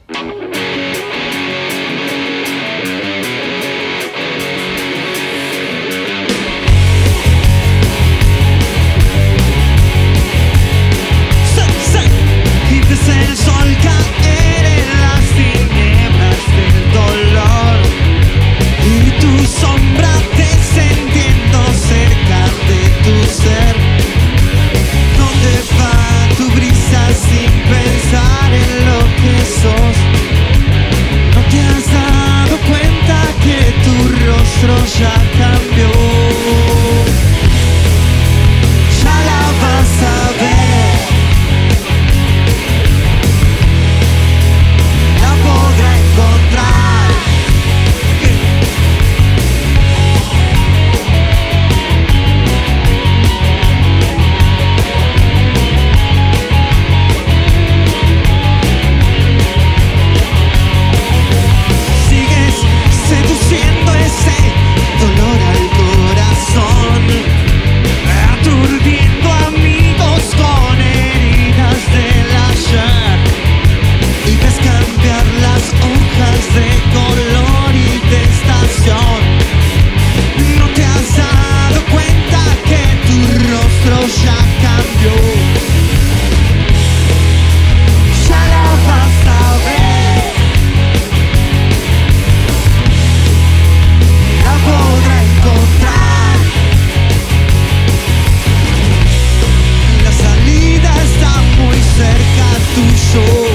El sol caer en las tinieblas del dolor y tu sombra descendiendo cerca de tu ser. ¿Dónde va tu brisa sin pensar en lo que sos? ¿No te has dado cuenta que tu rostro ya cambió? Ya la vas a ver. So